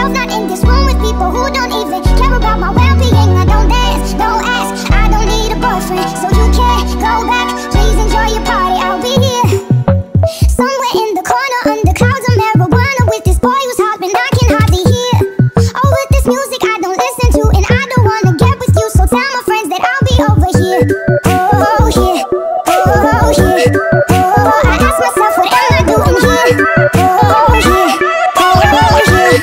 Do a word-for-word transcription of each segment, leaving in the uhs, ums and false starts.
myself, not in this room with people who don't even care about my well-being. I don't dance, don't ask, I don't need a boyfriend, so you can't go back. Please enjoy your party, I'll be here somewhere in the corner under clouds of marijuana with this boy who's hot but I can hardly hear. Oh, with this music I don't listen to, and I don't wanna get with you, so tell my friends that I'll be over here. Oh yeah, oh yeah, oh, I ask myself, what am I doing here? Oh yeah, oh yeah.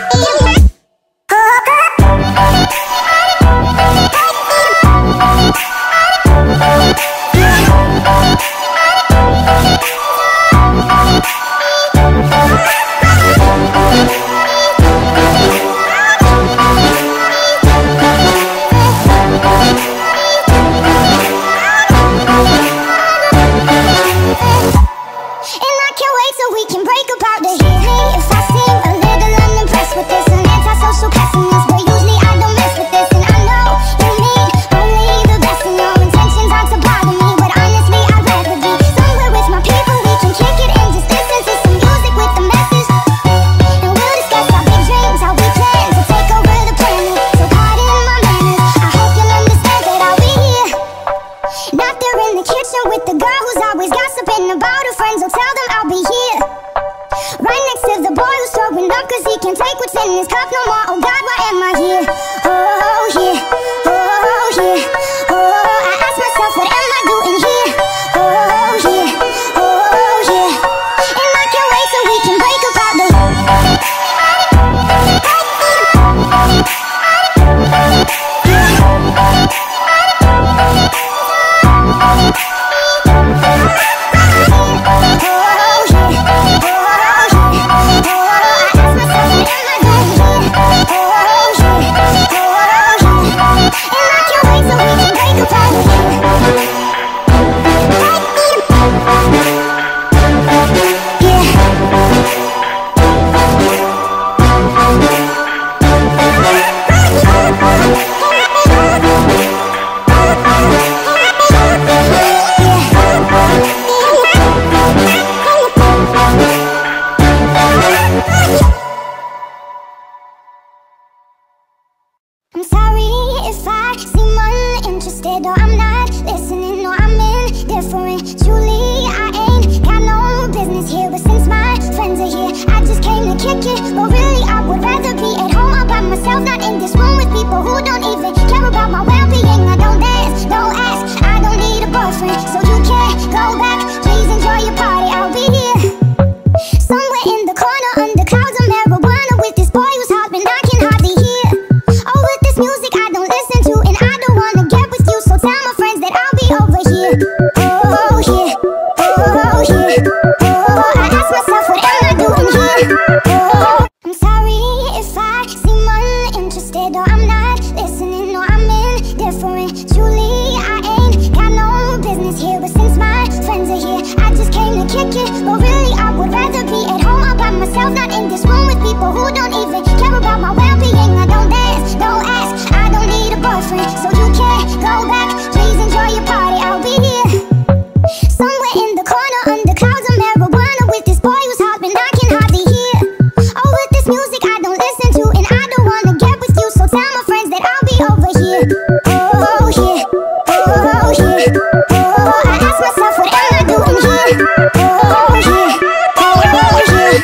I'm sorry if I seem uninterested, or I'm not listening, or I'm indifferent. Truly, I ain't got no business here, but since my friends are here, I just came to kick it. But really, I would rather be at home all by myself, not in this room with people who don't even care about my well-being. I don't dance, don't ask, I don't need a boyfriend, so you can't go back. Please enjoy your party, I'll be here somewhere in the corner under clouds of marijuana with this boy who's hot but I can hardly hear. Oh, with this music I don't listen to, and I don't wanna get with you, so tell my friends that I'll be over here. Oh yeah, oh yeah, oh, I ask myself, what am I doing here? Oh, I'm sorry if I seem uninterested, or I'm not listening, or I'm indifferent. Truly, I ain't got no business here, but since my friends are here, I just came to kick it. But really, I would rather be at home all by myself, not in this room with people who don't even care about my well-being. I don't dance, don't ask, I don't need a boyfriend, so you can't go back. Please enjoy your party, I'll be here somewhere in the corner under clouds of marijuana with this boy who's hot but I can hardly hear. Oh, with this music I don't listen to, and I don't wanna get with you, so tell my friends that I'll be over here. Oh yeah, oh yeah, oh, I ask myself, what am I doing here? Oh yeah, oh yeah,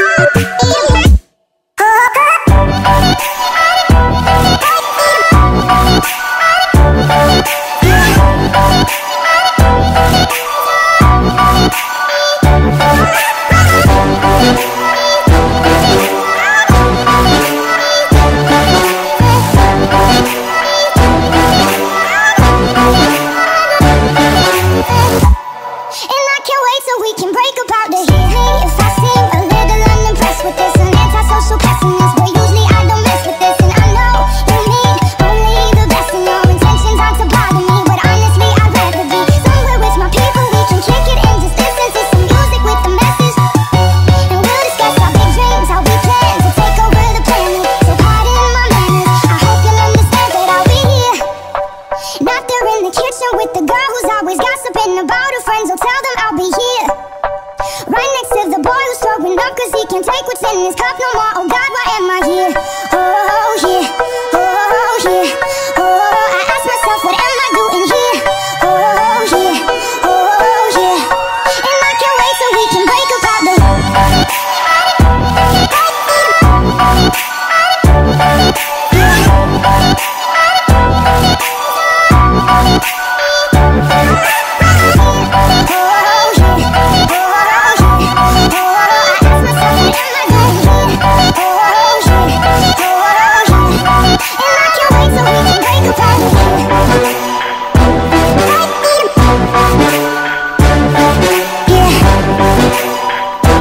right next to the boy who's throwing up, cause he can't take what's in his cup no more. Oh God, why am I here?